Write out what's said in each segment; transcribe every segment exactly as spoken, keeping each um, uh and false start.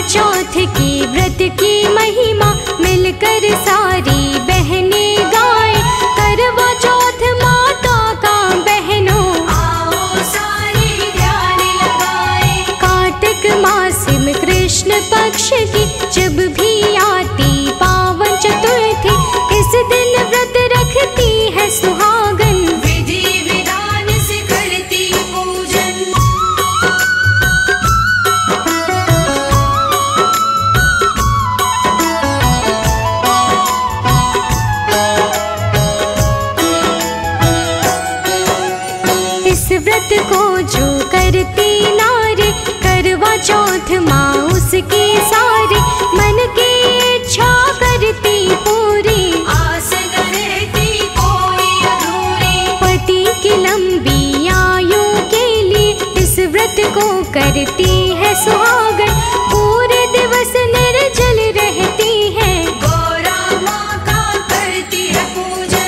चौथ की व्रत की महिमा मिलकर सारी बहनें गाएं। करवा चौथ माता का बहनों आओ सारे ध्यान लगाएं। कार्तिक मास में कृष्ण पक्ष की जब भी आती पावन चतुर्थी, इस दिन व्रत रखती है सुहागन, विधि विधान से करती पूजन। इस व्रत को जो करती नारी, करवा चौथ माँ उसकी सारी मन की इच्छा करती पूरी, आस न रहती कोई अधूरी। पति की लंबी आयु के लिए इस व्रत को करती है सुहागन, पूरे दिवस निर्जल रहती है, गौरा माँ का करती है पूजन।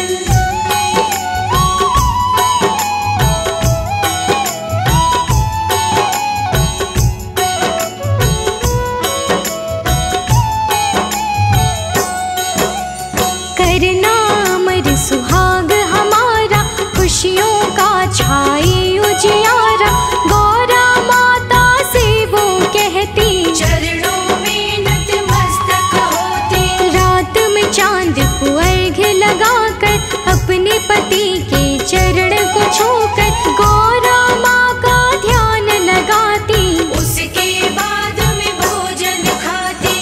करना अमर सुहाग हमारा, खुशियों का छाए उजियारा, गौरा माता से वो कहती चरणों में नतमस्तक होती। रात में चांद को अर्घ्य लगाकर, अपने पति के चरण को छूकर, गौरा माँ का ध्यान लगाती, उसके बाद में भोजन खाती।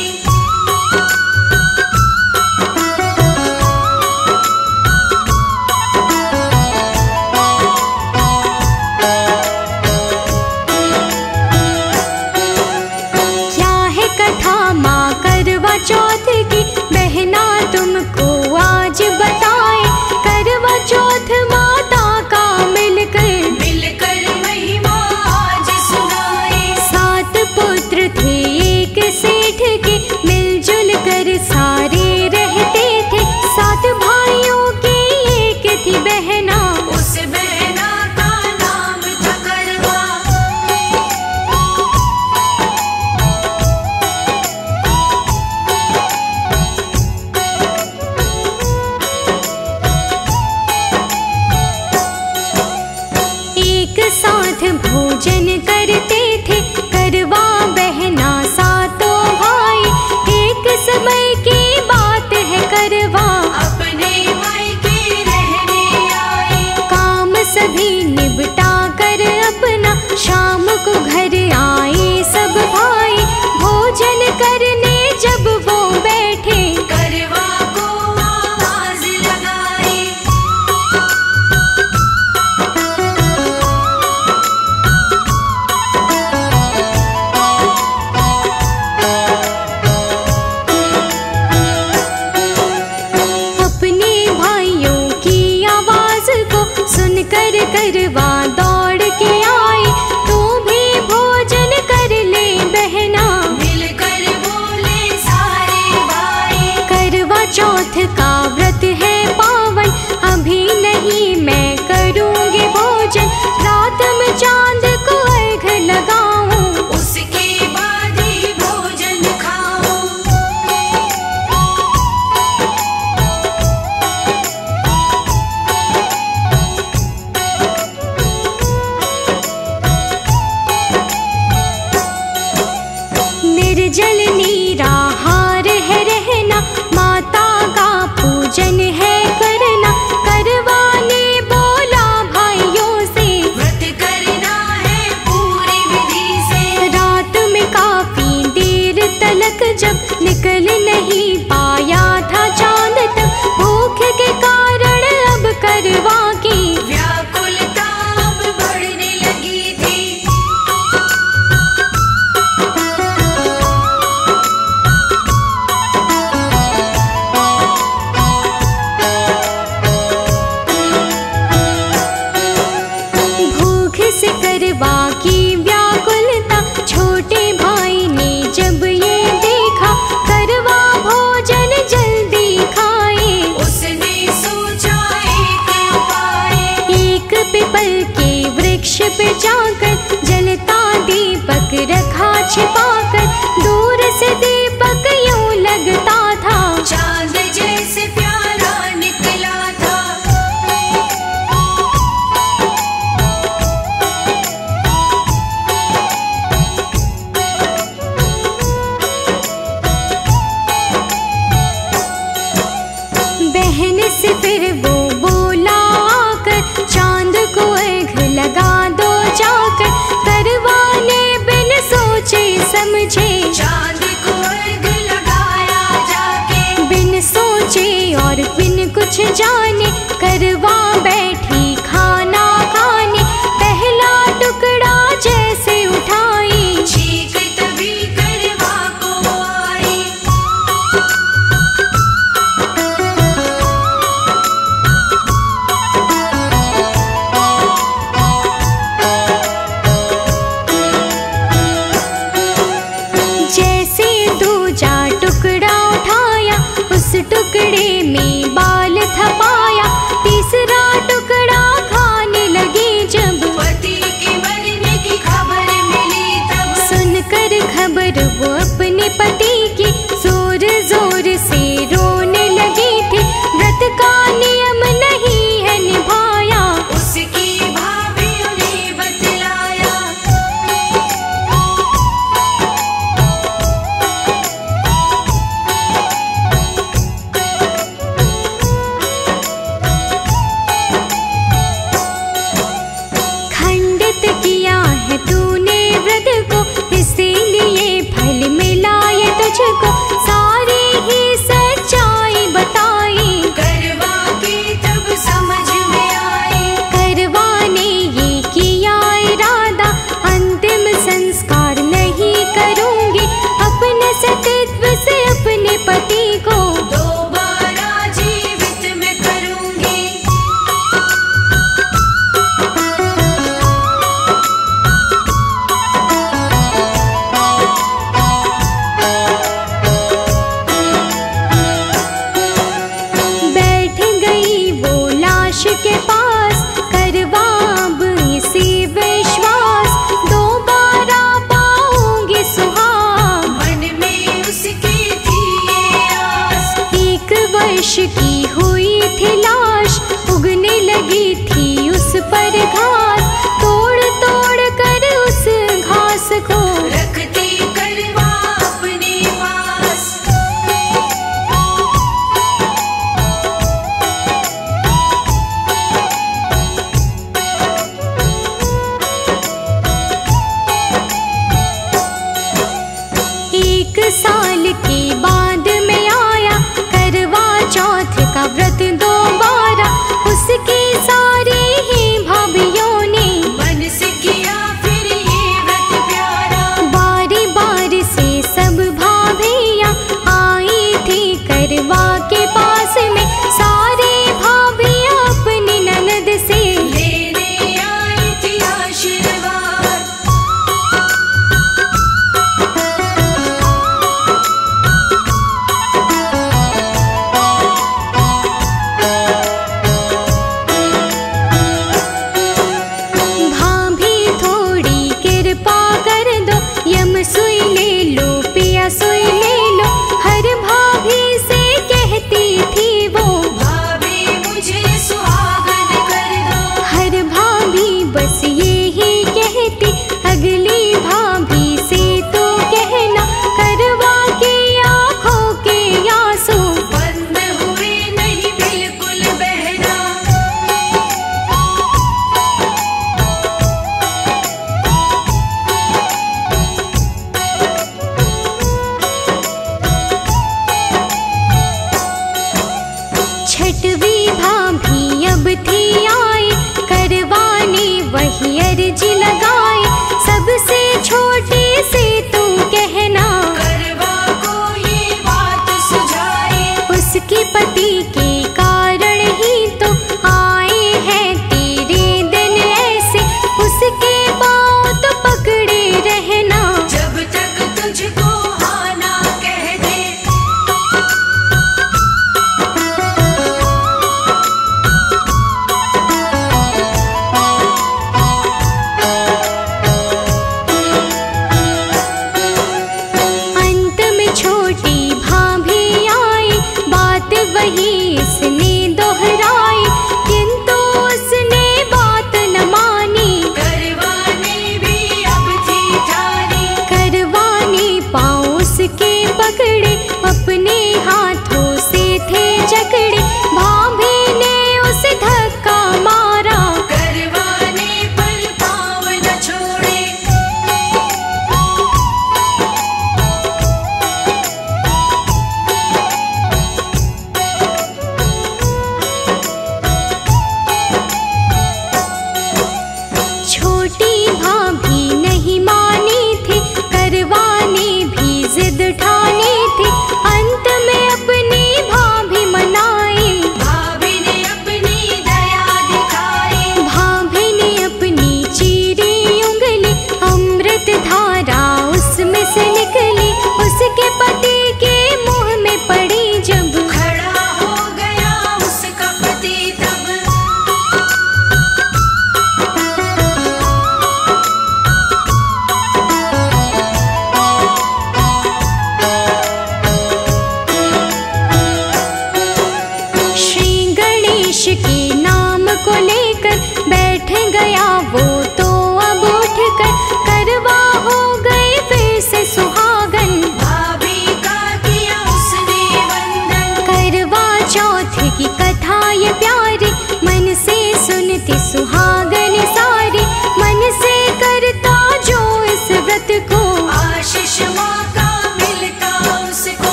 क्या है कथा माँ करवा चौथ की, बहना तुमको आज बताए। करवा चौथ माता का मिलकर मिलकर महिमा आज सुनाए। सात पुत्र थे एक सेठ के, मिलजुल कर सारे रहते थे। सात भाइयों की एक थी बहना, उस बहना का नाम था करवा। एक साथ भोजन करते थे करवा बहना सातों भाई, एक समय की बात है करवा अपने मायके रहने आए। काम सभी निपटा कर अपना, शाम को घर आए सब भाई, भोजन करने जब वो बैठे, करवा को आवाज लगाए। अपने भाइयों की आवाज को सुनकर करवा दौड़ के आए। तू भी भोजन कर ले बहना, मिलकर बोले सारे भाई। करवा चौथ का व्रत है पावन, अभी नहीं मैं करूँगी भोजन। रात में चांद को अर्घ्य लगाऊं, उसके बाद ही भोजन खाऊं। निर्जल निराहार है रहना, माता का पूजन है करना। करवा ने बोला भाइयों से, व्रत करना है पूरी विधि से। रात में काफी देर तलक जब निकल नहीं पाया था चांद तक, भूख के कारण अब करवा की व्याकुलता अब बढ़ने लगी थी। भूख से करवा की व्याकुलता, छोटे भाई ने जब ये देखा, करवा भोजन चांद को अर्घ लगाया जाके। बिन सोचे और बिन कुछ जाने करवा बैठी खाना खाने। पहला टुकड़ा जैसे उठाई छींक तभी करवा को आई। जैसे दूजा टुकड़ा उठाया उस टुकड़े में बाल थपाया। तीसरा टुकड़ा खाने लगी जब पति के मरने की खबर मिली तब। सुनकर खबर वो अपने पति की जोर जोर से रोने लगी थी। व्रत का नियम नहीं है निभाया उसकी भाभी उन्हें बतलाया। खंडित किया है तूने व्रत को इसीलिए फल मिला ये तुझको। सारी ही सच्चाई बताई करवा के तब समझ में आई। करवा ने ये किया इरादा अंतिम संस्कार नहीं करूंगी। अपने सतीत्व से अपने पति को दोबारा जीवित में करूंगी। बैठ गई वो लाश के पास करवा अब इसी विश्वास। दोबारा पाऊंगी सुहाग मन में उसकी थी ये आस। एक वर्ष की हुई थी लाश उगने लगी थी उस पर घास। तोड़ तोड़ कर उस घास को रखती करवा अपने पास। एक साल के बाद में आया करवा चौथ का व्रत दोबारा। उसकी सारी ही भाभीयों ने मन से किया फिर ये व्रत प्यारा। बारी बारी से सब भाभियाँ आई थी करवा के पास में। सारी भाभियाँ अपनी ननद से लेने आई थी आशीर्वाद। भाभी थोड़ी कृपा कर दो यम सुई ले लो पिया सुई ले लो। हर भाभी से कहती थी वो भाभी मुझे सुहागन कर दो। हर भाभी बस ये ही कहती अगली भाभी से तो कहना करवा की आँखों के आंसू बंद हुए नहीं बिल्कुल बहना। छठवीं भाभी अब थी आई करवाने वही अर्जी लगाई। सबसे छोटी से तू कहना करवा को ये बात सुझाई। उसके पति के कारण ही तो आए हैं तेरे दिन ऐसे। उसके पाँव तो पकड़े रहना जब तक तुझको हाँ ना कह दे। अंत में छोटी भाभी आई बात वही इसने दोहराई। किंतु उसने बात न मानी करवा ने भी अब थी ठानी। करवाने पाँव उसके पकड़े अपने हाथों से थे जकड़े। भाभी ने उसे धक्का मारा करवा ने पर पाँव न छोड़े।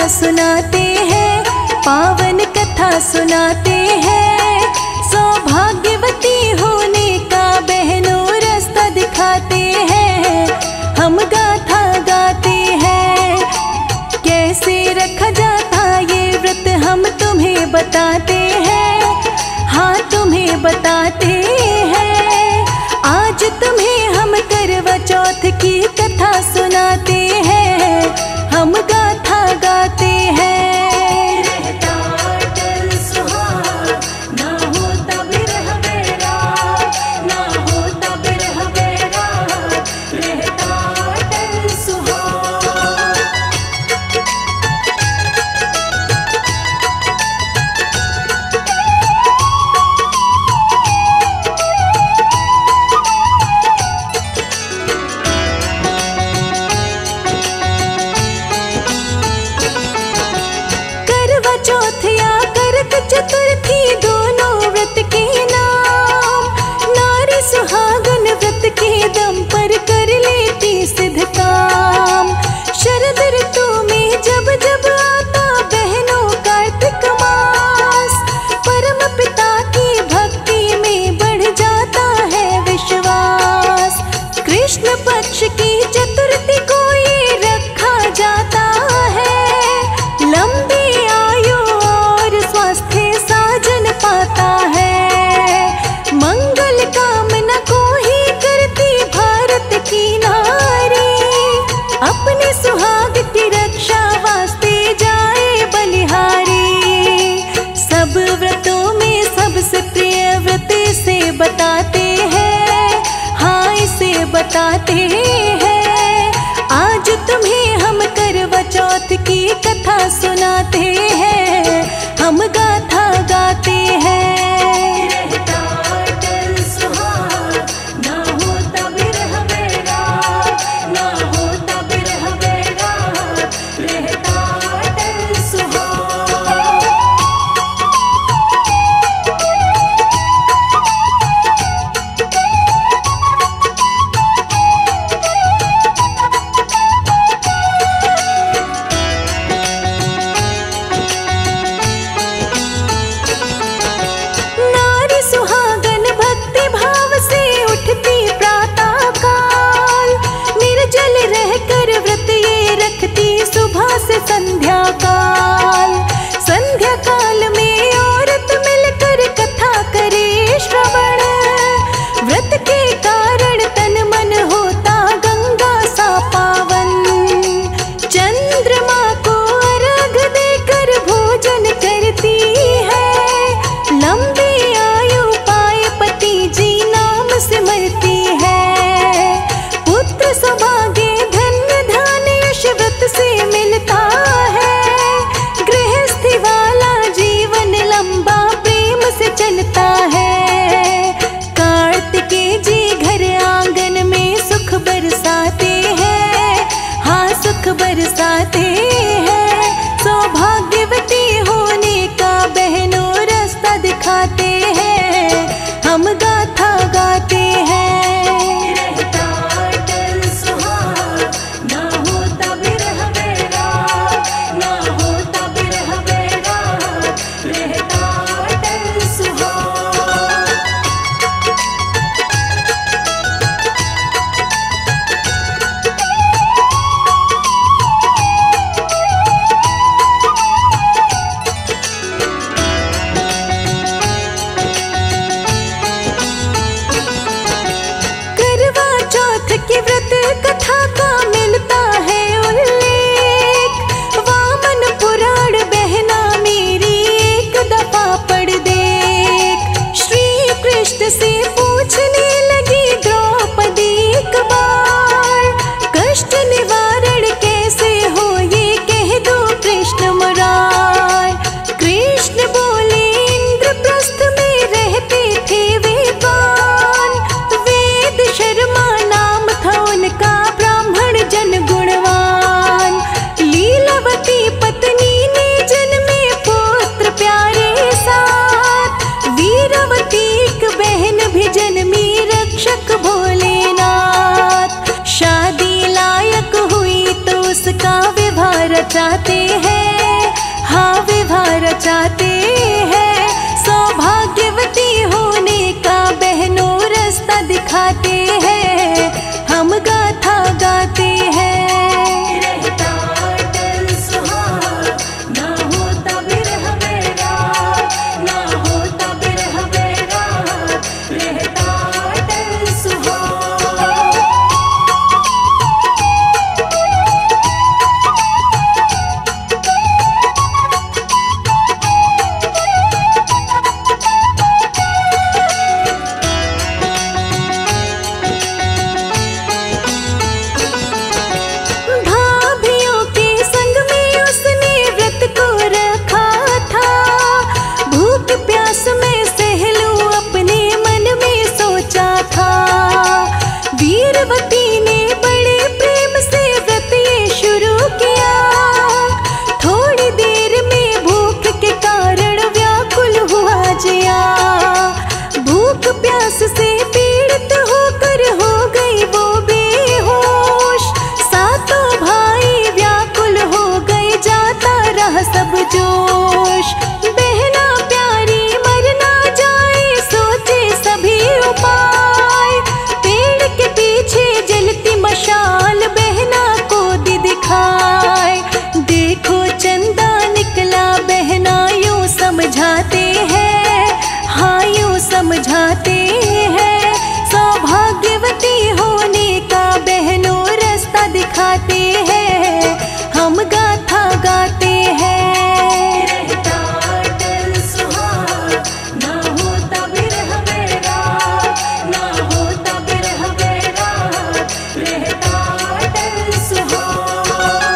सुनाते हैं, पावन कथा सुनाते हैं। सौभाग्यवती होने का बहनों रास्ता दिखाते हैं, हम गाथा गाते हैं। कैसे रखा जाता ये व्रत हम तुम्हें बताते हैं, हाँ तुम्हें बताते हैं। आज तुम्हें हम करवा चौथ की कथा सुनाते हैं, हम गाथा गाते हैं। चतुर्थी दोनों व्रत के नाम, नारी सुहागन व्रत के दम पर कर लेती सिद्ध काम। शरद ऋतु में जब जब आता बहनों कार्तिक मास, परम पिता की भक्ति में बढ़ जाता है विश्वास। कृष्ण पक्ष की चतुर्थी को ये रखा जाता है, लंबी आयु और स्वास्थ्य साजन पाता है। मंगल कामना को ही करती भारत की नारी, अपने सुहाग की रक्षा वास्ते जाए बलिहारी। सब व्रतों में सबसे प्रिय व्रत से बताते हैं, हाँ इसे बताते हैं। आज तुम्हें हम करवा चौथ की कथा सुनाते हैं, हम गाथा गाते हैं। संध्या काल, संध्या काल में औरत मिलकर कथा करे श्रवण। व्रत के कारण तन मन होता गंगा सा पावन। चंद्रमा को अर्घ देकर भोजन करती है, लंबी आयु पाए पति जी नाम सिमरती है। पुत्र सौभाग्य धन्य धान्य यश व्रत से मिलता है, गृह जोश। बहना प्यारी मर ना जाए सोचे सभी उपाय। पेड़ के पीछे जलती मशाल बहना को दी दिखाए। देखो चंदा निकला बहना यूं समझाते हैं, हाँ यूं समझाते हैं। सौभाग्यवती होने का बहनों रास्ता दिखाते हैं, हम गाथा गाते हैं। रहता अटल सुहाग, ना होता बिरह बैराग, ना होता बिरह बैराग, रहता अटल सुहाग।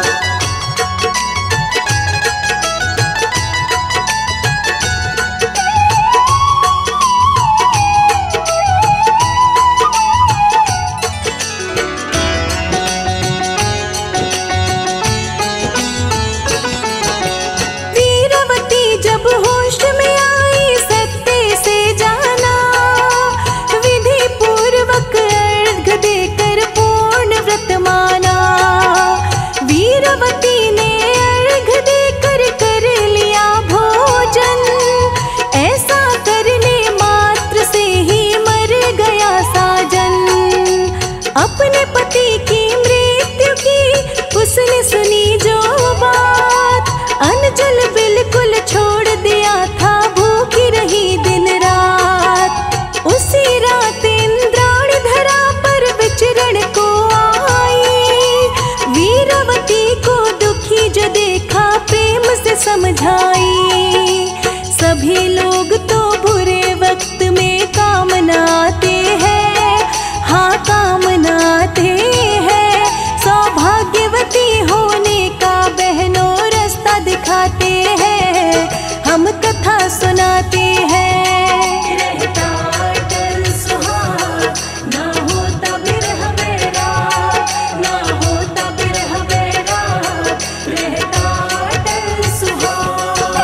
वीरवती जब होश में आई सत्य से जाना। विधि पूर्वक अर्घ देकर पूर्ण व्रत माना। वीरवती ने अर्घ देकर कर लिया भोजन। ऐसा करने मात्र से ही मर गया साजन। अपने पति की मृत्यु की उसने सुनी जो बात। अनजल बिल्कुल छोड़ दिया था, भूखी रही दिन रात। उसी रात इंद्राणी धरा पर विचरण को आई। वीरवती को दुखी जो देखा प्रेम से समझाई। सभी लोग तो बुरे वक्त में कामना आते हैं, हाँ कामना आते हैं। सौभाग्यवती होने का बहनों रास्ता दिखाते हैं, हम कथा सुनाते हैं। रहता अटल सुहाग, ना होता बिरह बैराग, ना होता बिरह बैराग, रहता अटल सुहाग।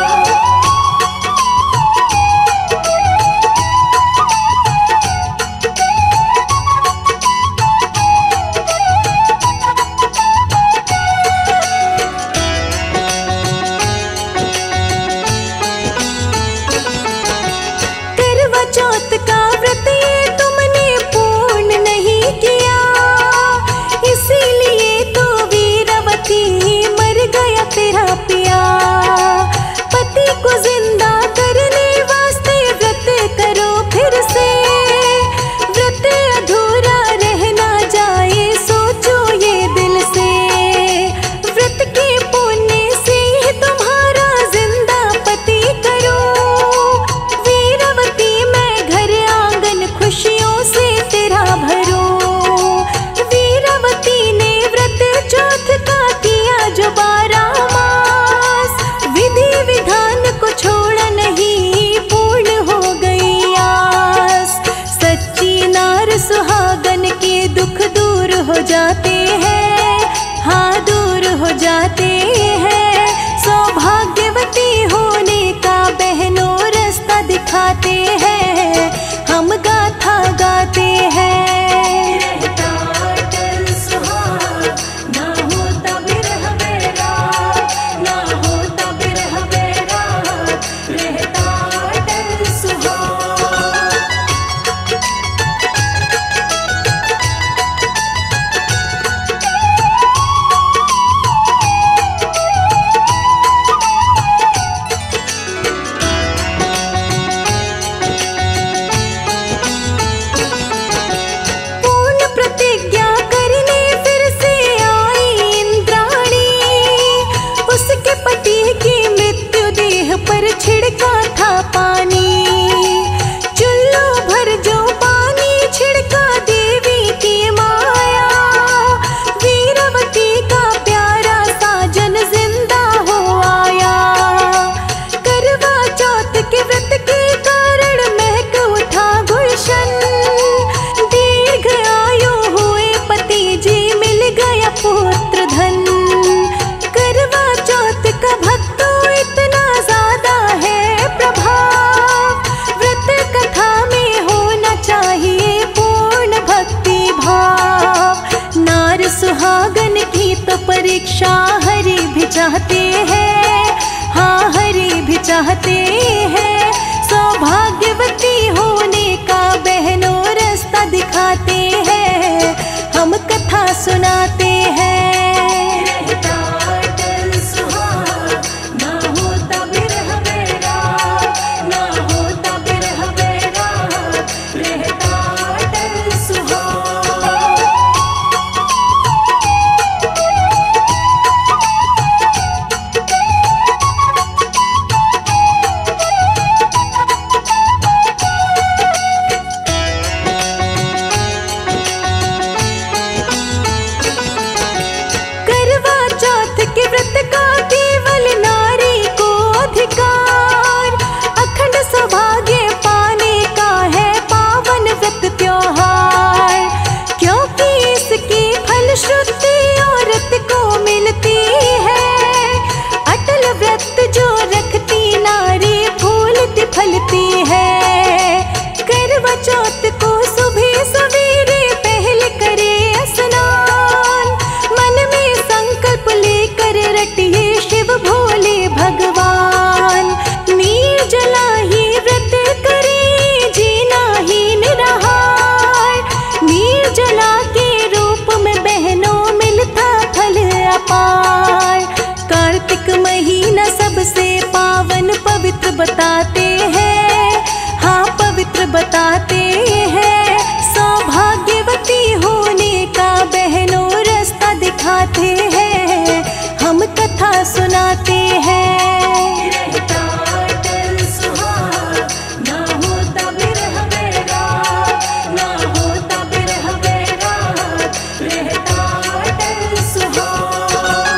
चाहते हैं। सौभाग्यवती होने का बहनों रास्ता दिखाते हैं, हम कथा सुनाते हैं। रहता अटल सुहाग, ना होता बिरह बैराग, ना होता बिरह बैराग, रहता अटल सुहाग। करवा चौथ के व्रत का केवल नारी को अधिकार, अखंड सौभाग्य पाने का है पावन व्रत त्योहार। क्योंकि इसकी फलश्रुति औरत को मिलती है, अटल व्रत जो रखती नारी फूलती फलती है। करवा चौथ को सुबह सवेरे पहले करे स्नान, मन में संकल्प लेकर रटिए शिव भोले भगवान। निर्जला ही व्रत करे, जीना ही निराहार, निर्जला के रूप में बहनों मिलता फल अपार। कार्तिक महीना सबसे पावन पवित्र बताते हैं, हाँ पवित्र बताते हैं। सौभाग्यवती होने का बहनों रास्ता दिखाते हैं, हम कथा सुनाते हैं। रहता अटल सुहाग, ना होता बिरह बैराग, ना होता बिरह बैराग, रहता अटल सुहाग।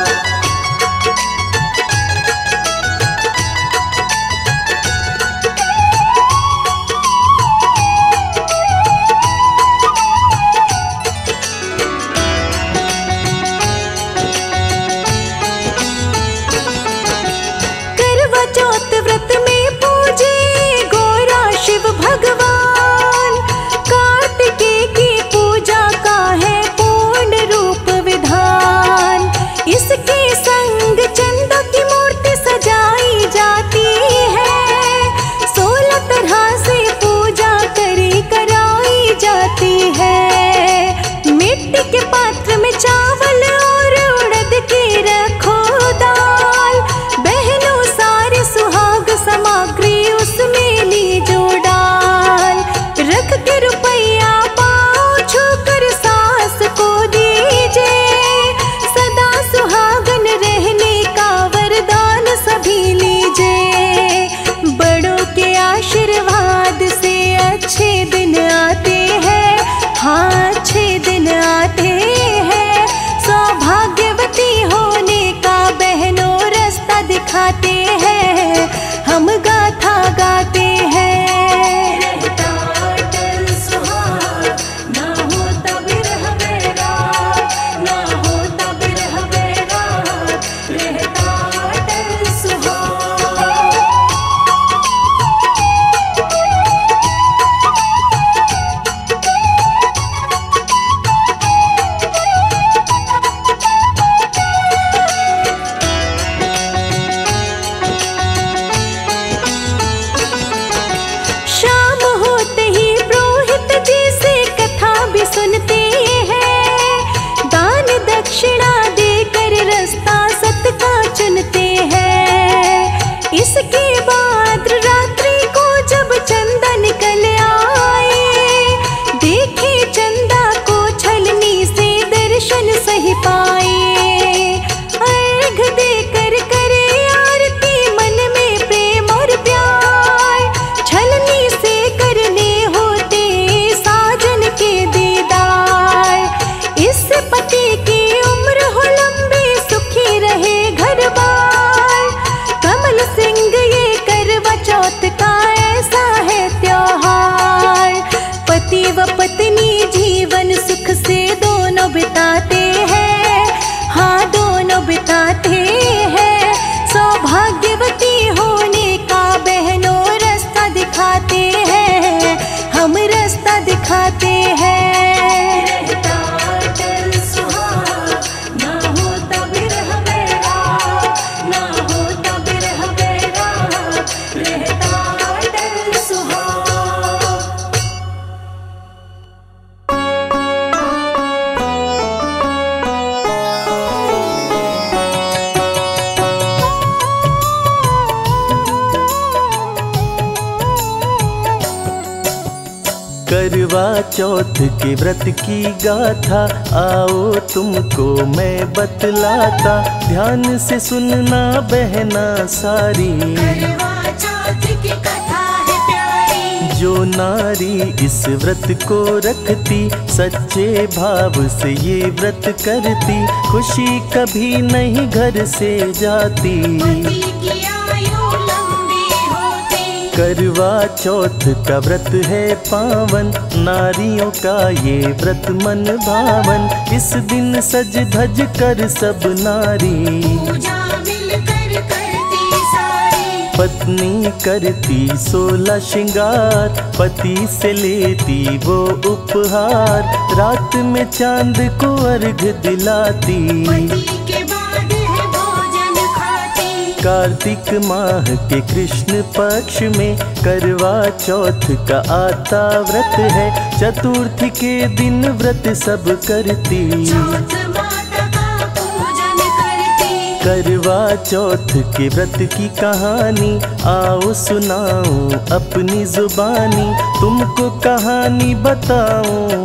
करवा चौथ व्रत में पूजे गौरा शिव भगवान, कार्तिकेय की पूजा का है पूर्ण रूप विधान। इसके संग चंदा की मूर्ति सजाई जाती है, सोलह तरह से पूजा करी कराई जाती है। मिट्टी के पात्र में चावल और उड़द की रखो दाल, बहनों सारे सुहाग सामग्री उसमें लीजो डाल। रख के रुपया पाँव छूकर सास को दीजिए, सदा सुहागन रहने का वरदान सभी लीजिए। बड़ों के आशीर्वाद से अच्छे दिन आते हैं, हाँ अच्छे दिन आते हैं। सौभाग्यवती होने का बहनों रास्ता दिखाते हैं, हम गाथा गाते हैं। रहता अटल सुहाग, ना होता बिरह बैराग, ना होता बिरह बैराग, रहता अटल सुहाग। शाम होते ही पुरोहित जी से कथा भी सुनते हैं, दान दक्षिणा देकर रास्ता सत का चुनते हैं। इसके बाद रात्रि को जब चंदा निकल आए, देखे चंदा को छलनी से दर्शन सही पाए। अर्घ देकर करे आरती, मन में प्रेम और प्यार, छलनी से करने होते साजन के दीदार। इससे पति की उम्र हो लंबी, सुखी रहे घर बार, कमल सिंह ये करवा चौथ के व्रत की गाथा आओ तुमको मैं बतलाता, ध्यान से सुनना बहना सारी। करवा चौथ की कथा है प्यारी, जो नारी इस व्रत को रखती, सच्चे भाव से ये व्रत करती, खुशी कभी नहीं घर से जाती। पति की आयु लंबी होती, करवा चौथ का व्रत है पावन, नारियों का ये व्रत मन भावन। इस दिन सज धज कर सब नारी, पूजा मिलकर करती सारी। पत्नी करती सोलह श्रृंगार, पति से लेती वो उपहार, रात में चांद को अर्घ दिलाती, पति के बाद है भोजन खाती। कार्तिक माह के कृष्ण पक्ष में करवा चौथ का आता व्रत है, चतुर्थी के दिन व्रत सब करती, चौथ माता का पूजन करती। करवा चौथ के व्रत की कहानी आओ सुनाऊं अपनी जुबानी, तुमको कहानी बताऊं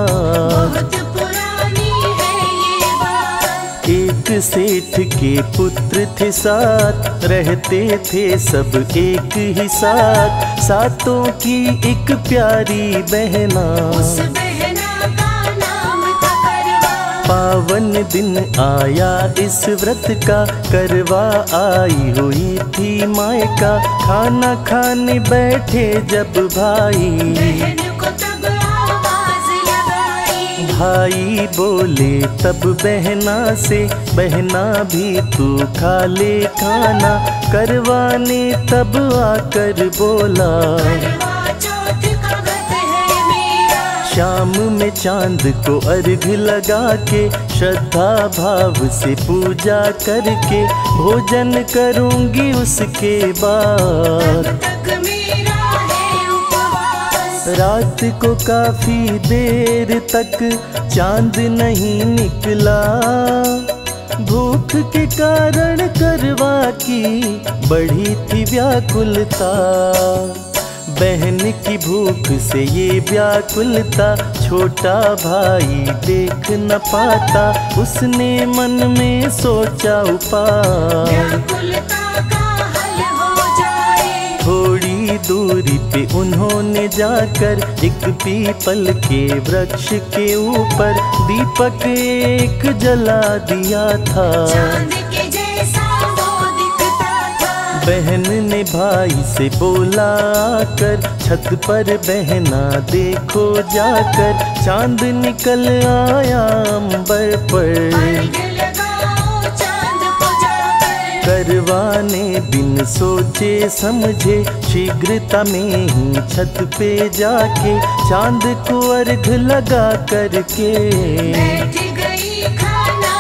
आज। बहुत पुरानी है ये बात, एक सेठ के पुत्र थे सात, रहते थे सब एक ही साथ, सातों की एक प्यारी बहना, उस बहना का नाम था करवा। पावन दिन आया इस व्रत का, करवा आई हुई थी मायका, खाना खाने बैठे जब भाई, बहन को तब आवाज लगाई, भाई बोले तब बहना से, बहना भी तू खा ले खाना, करवा ने तब आकर बोला, करवा चौथ का व्रत है मेरा। शाम में चांद को अर्घ लगा के, श्रद्धा भाव से पूजा करके, भोजन करूंगी उसके बाद। तब तक मेरा है उपवास, रात को काफी देर तक चांद नहीं निकला, भूख के कारण करवा की बढ़ी थी व्याकुलता, बहन की भूख से ये व्याकुलता, छोटा भाई देख न पाता, उसने मन में सोचा उपाय, व्याकुलता का हल हो जाए। थोड़ी दूरी पे उन्होंने जाकर एक पीपल के वृक्ष के ऊपर दीपक एक जला दिया था, चांद के जैसा वो दिखता था। बहन ने भाई से बोला आकर, छत पर बहना देखो जाकर, चांद निकल आया अंबर पर, अर्घ लगाओ चांद को जाकर। करवाने दिन सोचे समझे, शीघ्रता में ही छत पे जाके, चांद को अर्घ लगा करके, बैठ गई खाना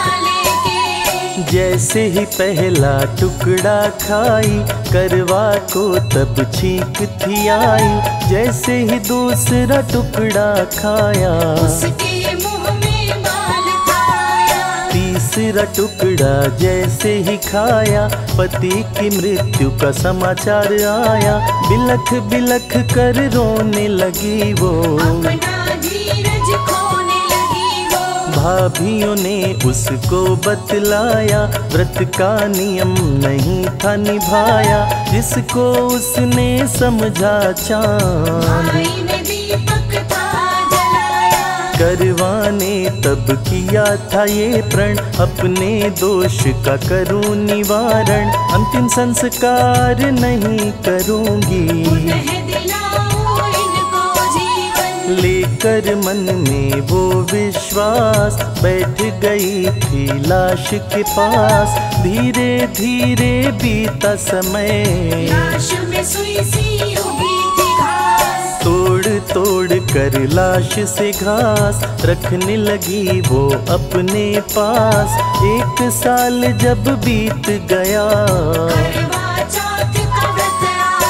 लेके, जैसे ही पहला टुकड़ा खाई, करवा को तब छींक थी आई, जैसे ही दूसरा टुकड़ा खाया, उसके मुंह में बाल खाया। तीसरा टुकड़ा जैसे ही खाया, पति की मृत्यु का समाचार आया, बिलख बिलख कर रोने लगी वो, अपना धीरज खोने लगी वो। भाभियों ने उसको बतलाया, व्रत का नियम नहीं था निभाया, जिसको उसने समझा चांद, भाई ने दीपक था जलाया। करवाने तब किया था ये प्रण, अपने दोष का करूं निवारण, अंतिम संस्कार नहीं करूंगी, पुनः दिलाऊं इनको जीवन। लेकर मन में वो विश्वास, बैठ गई थी लाश के पास, धीरे धीरे बीता समय, लाश में सुई सी उगी थी घास। तोड़ तोड़ कर लाश से घास, रखने लगी वो अपने पास, एक साल जब बीत गया, करवा चौथ का व्रत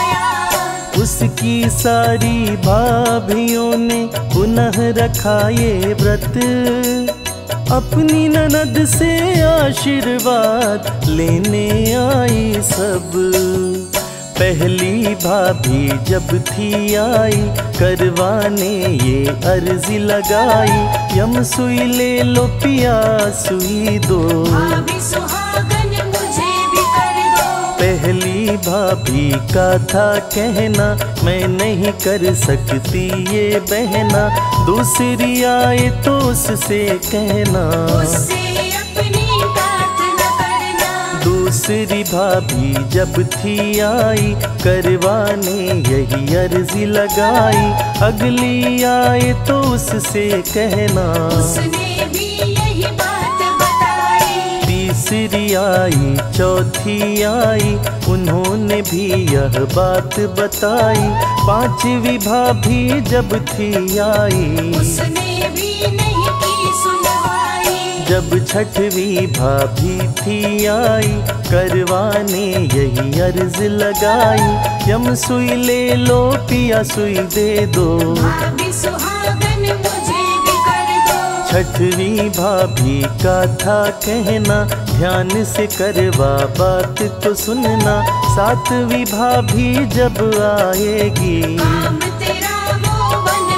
आया। उसकी सारी भाभियों ने पुनः रखा ये व्रत, अपनी ननद से आशीर्वाद लेने आई सब, पहली भाभी जब थी आई, करवाने ये अर्जी लगाई, यम सुई ले लो पिया सुई दो। भाभी सुहागन मुझे भी कर दो। पहली भाभी का था कहना, मैं नहीं कर सकती ये बहना, दूसरी आए तो उससे कहना, उससे अपनी बात न करना। दूसरी भाभी जब थी आई, करवाने यही अर्जी लगाई, अगली आए तो उससे कहना, उसने भी यही बात बताई। तीसरी आई चौथी आई, उन्होंने भी यह बात बताई, पांचवी भाभी जब थी आई, उसने भी नहीं की सुनवाई। जब छठवीं भाभी थी आई, करवाने यही अर्ज लगाई, यम सुई ले लो पिया सुई दे दो। भाभी सुहागन मुझे भी कर दो। छठवीं भाभी का था कहना, ध्यान से करवा बात तो सुनना, सातवीं भाभी जब आएगी, काम तेरा वो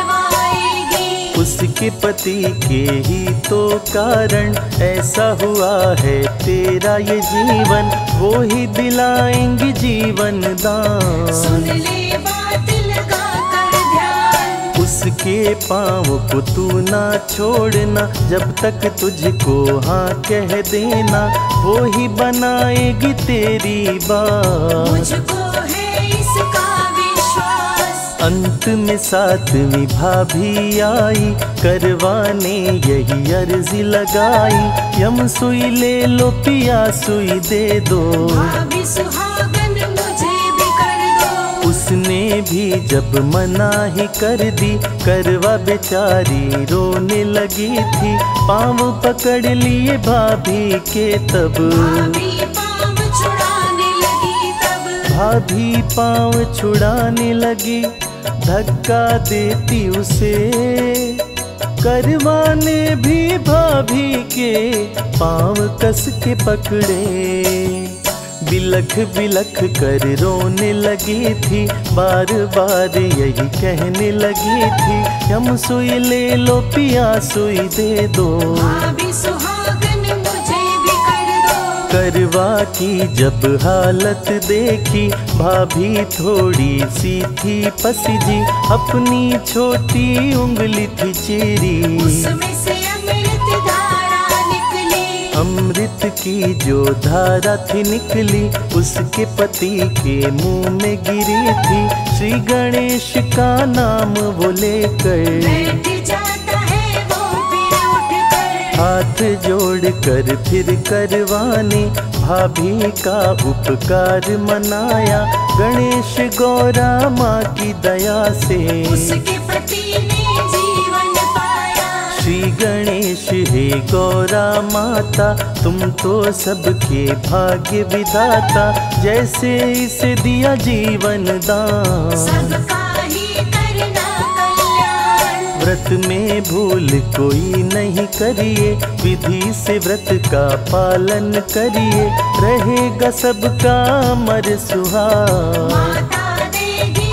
बनवाएगी। उसके पति के ही तो कारण ऐसा हुआ है तेरा ये जीवन, वो ही दिलाएंगी जीवन दान। सुन ले बात लगा कर ध्यान। उसके पाँव को तू ना छोड़ना, जब तक तुझको हाँ कह देना, वो ही बनाएगी तेरी बात। मुझको है इसका विश्वास। अंत में सातवीं भाभी आई, करवाने यही अर्जी लगाई, यम सुई ले लो पिया सुई दे दो। भाभी सुहागन मुझे भी कर दो। उसने भी जब मना ही कर दी, करवा बेचारी रोने लगी थी, पाँव पकड़ लिए भाभी के तब, भाभी पाँव छुड़ाने लगी तब। भाभी पाँव छुड़ाने लगी, धक्का देती उसे, करवाने भी भाभी के पाँव कस के पकड़े, बिलख बिलख कर रोने लगी थी, बार बार यही कहने लगी थी, यम सुई ले लो पिया सुई दे दो। भाभी सुहागन मुझे भी कर दो। करवा की जब हालत देखी, भाभी थोड़ी सी थी पसीजी, अपनी छोटी उंगली थी चीरी, उसमें से अमृत धारा निकली। अमृत की जो धारा थी निकली, उसके पति के मुंह में गिरी थी, श्री गणेश का नाम वो लेकर बैठ जाता है वो फिर उठकर। हाथ जोड़ कर फिर करवाने, भाभी का उपकार मनाया, गणेश गौरा माँ की दया से उसके पति ने जीवन पाया। श्री गणेश हे गौरा माता, तुम तो सबके भाग्य विधाता, जैसे इसे दिया जीवन दान। सबका ही करना कल्याण। व्रत में भूल कोई नहीं करिए, विधि से व्रत का पालन करिए, रहेगा सबका अमर सुहाग। माता देगी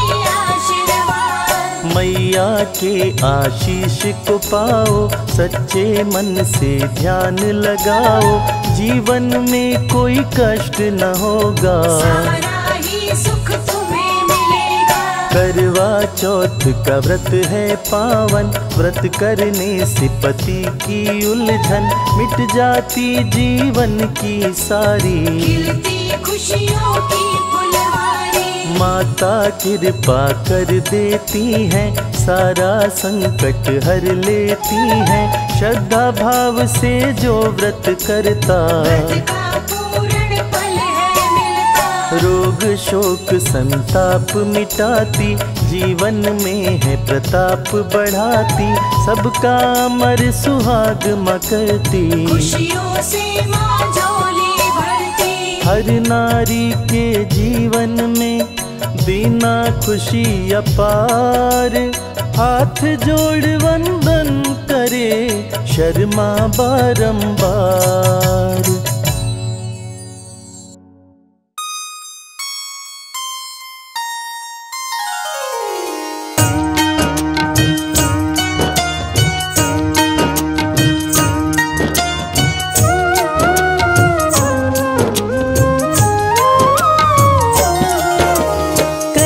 आशीर्वाद। मैया के आशीष को पाओ, सच्चे मन से ध्यान लगाओ, जीवन में कोई कष्ट न होगा, सारा ही सुख तुम्हें मिलेगा। करवा चौथ का व्रत है पावन, व्रत करने से पति की उलझन मिट जाती जीवन की सारी, खिलती खुशियों की फुलवारी। माता कृपा कर देती हैं, सारा संकट हर लेती हैं, श्रद्धा भाव से जो व्रत करता, व्रत का पूर्ण फल है मिलता। रोग शोक संताप मिटाती, जीवन में है प्रताप बढ़ाती, सबका अमर सुहाग माँ करती, खुशियों से माँ झोली भरती। हर नारी के जीवन में देना खुशी अपार, हाथ जोड़ वंदन करे शर्मा बारंबार।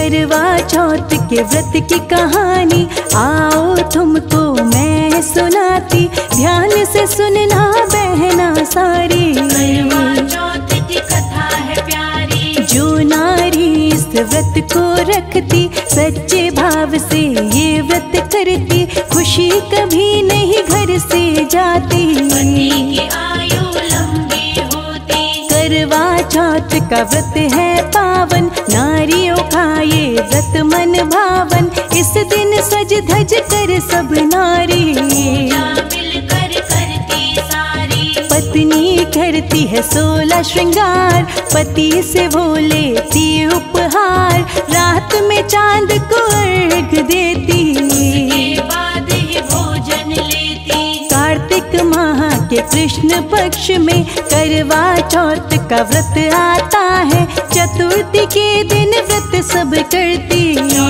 करवा चौथ के व्रत की कहानी आओ तुमको मैं सुनाती, ध्यान से सुनना बहना सारी। करवा चौथ की कथा है प्यारी, जो नारी इस व्रत को रखती, सच्चे भाव से ये व्रत करती, खुशी कभी नहीं घर से जाती। पति की आयु लंबी होती, करवा चौथ का व्रत है पावन, नारियों का ये व्रत मन भावन। इस दिन सज धज कर सब नारी, पूजा मिलकर करती सारी। पत्नी करती है सोलह श्रृंगार, पति से वो लेती उपहार, रात में चांद को अर्घ देती, उसके बाद ही भोजन लेती। कार्तिक माह के कृष्ण पक्ष में करवा चौथ का व्रत आता है, चतुर्थी के दिन व्रत सब करती,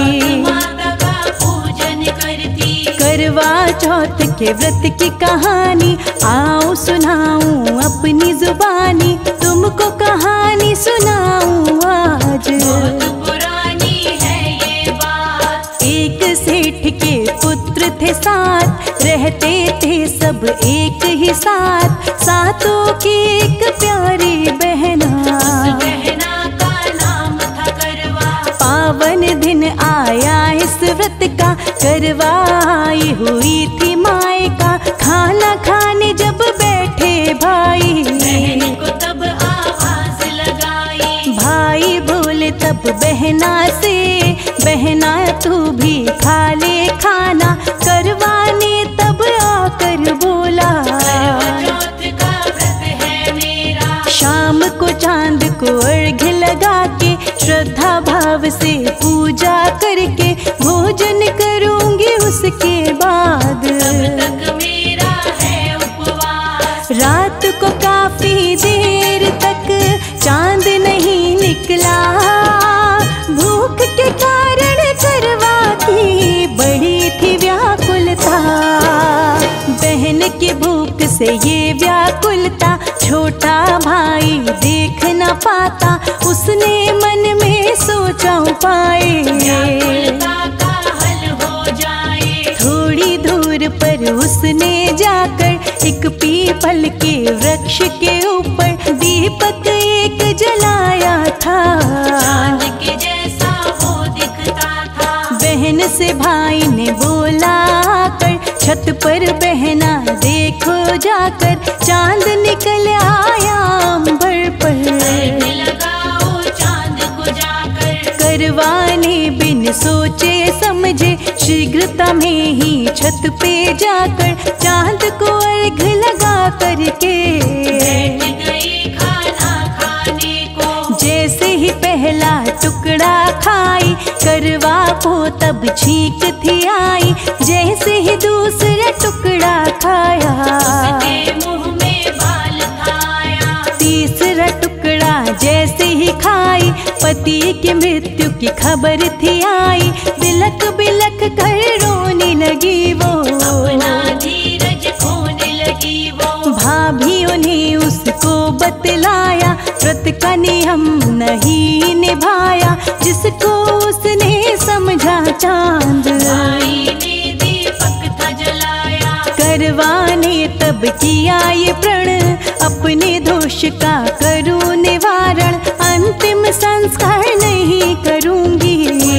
माता का पूजन करती। करवा चौथ के व्रत की कहानी आओ सुनाऊं अपनी जुबानी, तुमको कहानी सुनाऊं आज। बहुत पुरानी है ये बात, एक सेठ के पुत्र थे सात, रहते थे सब एक ही साथ, सातों की एक प्यारी बहना, बहना का नाम था करवा। पावन दिन आया इस व्रत का, करवाई हुई थी माए का, खाना खाने जब बैठे भाई, बहन को तब आवाज लगाई, भाई बोले तब बहना से, बहना तू भी खा ले खाना, करवाने तब आकर बोला, करवा चौथ का व्रत है मेरा। शाम को चांद को अर्घ लगा के, श्रद्धा भाव से पूजा करके, भोजन करूंगी उसके बाद, तब तक मेरा है उपवास। रात को काफी देर तक चांद नहीं निकला, भूख के कारण करवा की बड़ी थी व्याकुलता, बहन की भूख से ये व्याकुलता, छोटा भाई देख न पाता, उसने मन में सोचा उपाय, व्याकुलता का हल हो जाए। थोड़ी दूर पर उसने जाकर एक पीपल के वृक्ष के ऊपर दीपक एक जलाया था, चांद के जैसा वो दिखता था। बहन से भाई ने बोला कर, छत पर बहना देखो जाकर, चांद निकल आया अंबर पर, लगाओ चांद को जाकर। करवाने बिन सोचे समझे, शीघ्रता में ही छत पे जाकर, चांद को अर्घ लगा करके बैठ गई खाना खाने को। जैसे ही पहला टुकड़ा खाई, करवा को तब छींक थी आई, जैसे ही दूसरा टुकड़ा खाया, उसके मुंह में बाल खाया। तीसरा टुकड़ा जैसे ही खाई, पति की मृत्यु की खबर थी आई, बिलक बिलक कर रोने लगी वो, अपना धीरज खोने लगी वो। भाभीओं ने उसको बतलाया, व्रत का नियम नहीं निभाया, जिसको उसने समझा चांद, भाई ने दीपक था जलाया। करवाने तब किया ये प्रण, अपने दोष का करूं निवारण, अंतिम संस्कार नहीं करूंगी,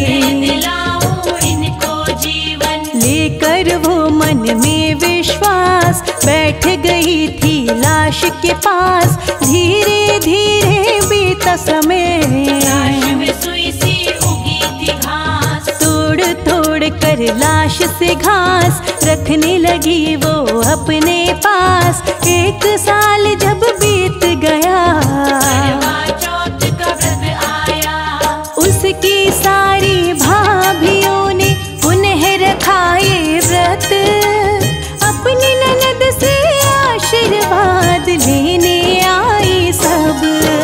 दिलाऊं इनको जीवन। लेकर वो मन में विश्वास, बैठ गई थी लाश के पास, धीरे धीरे बीता समय, लाश में सुई सी उगी थी घास। तोड़ तोड़ कर लाश से घास, रखने लगी वो अपने पास, एक साल जब बीत गया, करवा चौथ का व्रत आया। उसकी सारी भाभीओं ने पुनः रखा ये व्रत, अपनी ननद से आशीर्वाद लेने आई सब,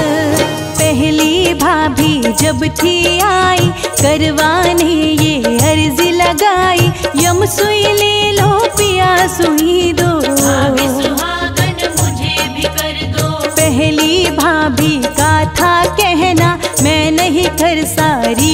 पहली भाभी जब थी आई, करवाने ये अर्जी लगाई, यम सुई ले लो पिया सुई दो, भाभी सुहागन मुझे भी कर दो। पहली भाभी का था कहना, मैं नहीं कर सारी ये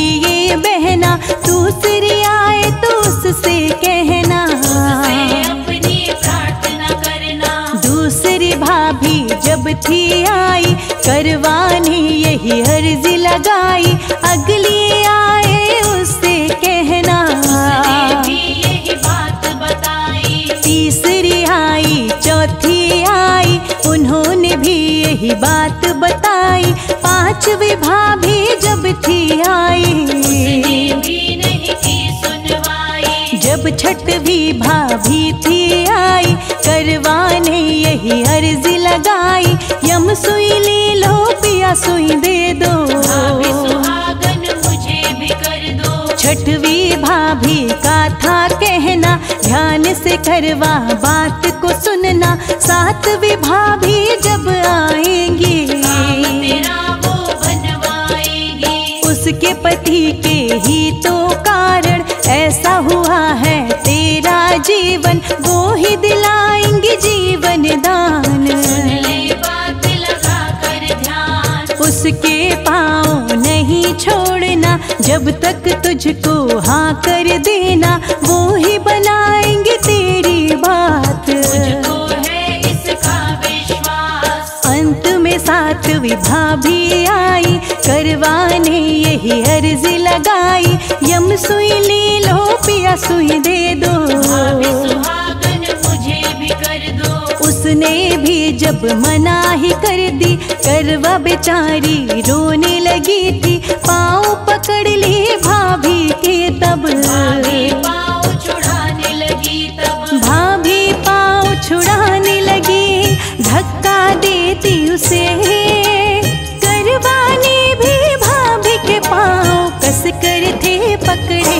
में बहना, दूसरी आए तो उससे कहना, उससे अपनी प्रार्थना करना। दूसरी भाभी जब थी आई, करवाने यही अर्जी लगाई, अगली आए उससे कहना, उसने भी यही बात बताई। तीसरी आई, चौथी आई, उन्होंने भी यही बात बताई, पांचवी भाभी जब थी आई, उसने भी नहीं की सुनवाई। जब छठवीं भाभी थी आई, करवाने यही अर्जी लगाई, यम सुई ले लो पिया सुई दे दो, भाभी सुहागन मुझे भी कर दो। छठवीं भाभी का था कहना, ध्यान से करवा बात को सुनना, सातवीं भाभी जब आएंगी, काम तेरा वो बनवाएगी। उसके पति के ही तो कारण ऐसा हुआ है तेरा जीवन, वो ही दिलाएंगे जीवन दान। सुन ले बात लगा कर ध्यान, उसके पाँव नहीं छोड़ना, जब तक तुझको हाँ कर देना, वो ही बनाएंगे तेरी बात। मुझको है इसका विश्वास। अंत में सातवीं भाभी आई, करवाने यही अर्जी लगाई, यम सुई ले लो पिया सुई दे दो, भाभी सुहागन मुझे भी कर दो। उसने भी जब मना ही कर दी, करवा बेचारी रोने लगी थी, पाँव पकड़ ली भाभी के तब, भाभी पाँव छुड़ाने लगी तब, भाभी पाँव छुड़ाने लगी, धक्का देती उसे, करवाने भी भाभी के पाँव कस कर थे पकड़े,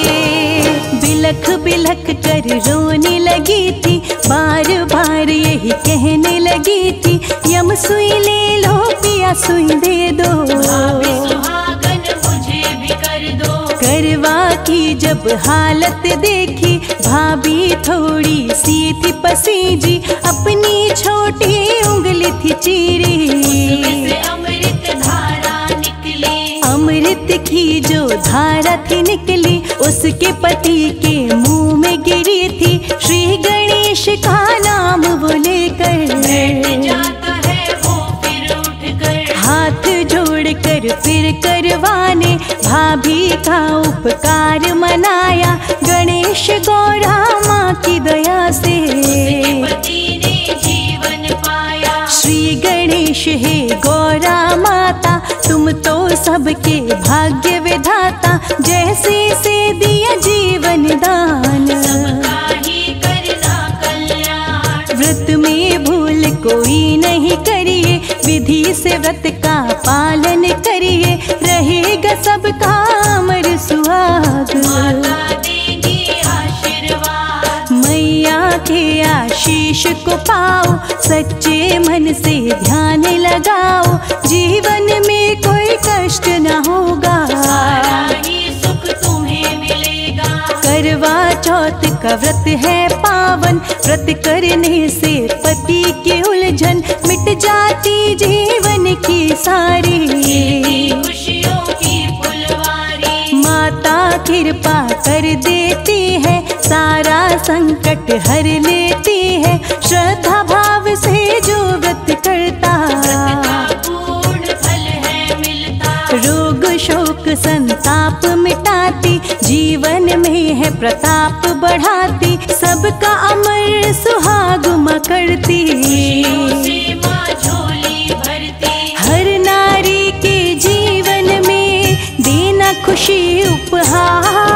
बिलख बिलख कर रोने लगी थी, बार बार यही कहने लगी थी, यम सुई ले लो पिया सुई दे दो, भाभी सुहागन मुझे भी कर दो। करवा की जब हालत देखी, भाभी थोड़ी सी थी पसीजी, अपनी छोटी उंगली थी चीरी, उसमें से अमृत धारा निकली, अमृत की जो धारा थी निकली, उसके पति के मुंह में गिरी थी, श्री गणेश का नाम वो लेकर बैठ जाता है वो फिर उठ कर, हाथ जोड़ कर फिर करवाने, भाभी का उपकार मनाया, गणेश गौरा माँ की दया से पति ने जीवन पाया। श्री गणेश है गौरा माता, तुम तो सबके भाग्य विधाता, जैसे से दिया जीवन दान, सबका ही करना कल्याण। व्रत में भूल कोई नहीं करिए, विधि से व्रत का पालन करिए, रहेगा सबका अमर सुहाग, माता देगी आशीर्वाद। मैया के आशीष को पाओ, सच्चे मन से ध्यान लगाओ, जीवन में कोई कष्ट न होगा, सारा ही सुख तुम्हें मिलेगा। करवा चौथ का व्रत है पावन, व्रत करने से पति की उलझन मिट जाती जीवन की सारी, खुशियों की फुलवारी, माता कृपा कर देती है, सारा संकट हर लेती है, श्रद्धा भाव से जो व्रत करता, पूर्ण फल है मिलता। रोग शोक संताप मिटाती, जीवन में है प्रताप बढ़ाती, सबका अमर सुहाग माँ करती, से माँ झोली भरती। हर नारी के जीवन में देना खुशी उपहार,